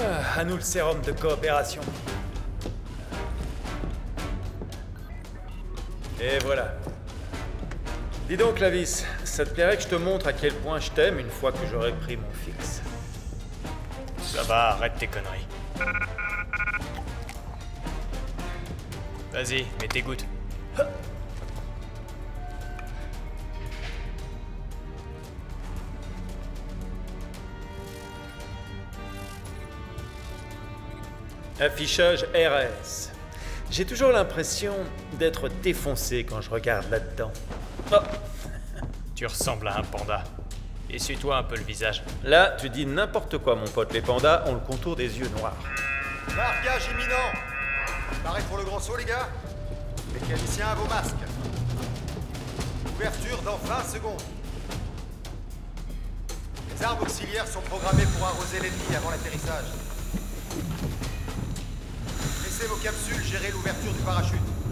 À nous le sérum de coopération. Et voilà. Dis donc, Lavis, ça te plairait que je te montre à quel point je t'aime une fois que j'aurai pris mon fixe? Ça va, arrête tes conneries. Vas-y, mets tes gouttes. Affichage RS. J'ai toujours l'impression d'être défoncé quand je regarde là-dedans. Oh. Tu ressembles à un panda. Essuie-toi un peu le visage. Là, tu dis n'importe quoi, mon pote. Les pandas ont le contour des yeux noirs. Marquage imminent. Pareil pour le grand saut, les gars. Mécaniciens à vos masques. Ouverture dans 20 secondes. Les armes auxiliaires sont programmées pour arroser l'ennemi avant l'atterrissage. Laissez vos capsules gérer l'ouverture du parachute.